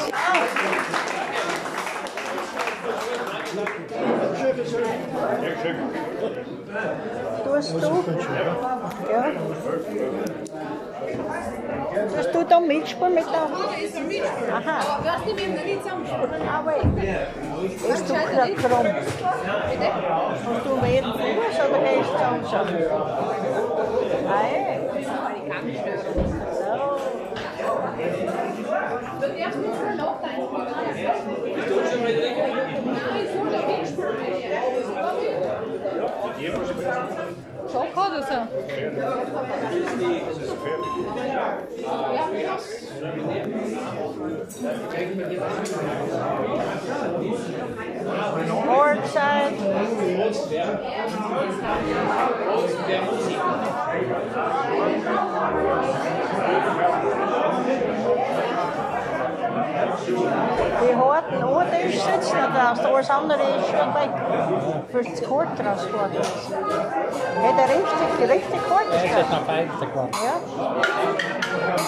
Tust du? Ja. Tust du da mitspielen mit der? Aha. Weißt du, wir haben noch nicht zusammengespielt. Ah, wait. Ist du gerade krumm? Hast du mehr Fuß oder gehst du zusammen? Nein. Du darfst nicht so laut einspielen. Nein, so der Weg Schock oder so? Board side. Die harten Ohrtisch sitzen da draußen, alles andere ist schon weg. Für das Korttransport. Hat er richtig Kort? Das ist noch 50 geworden. Ja.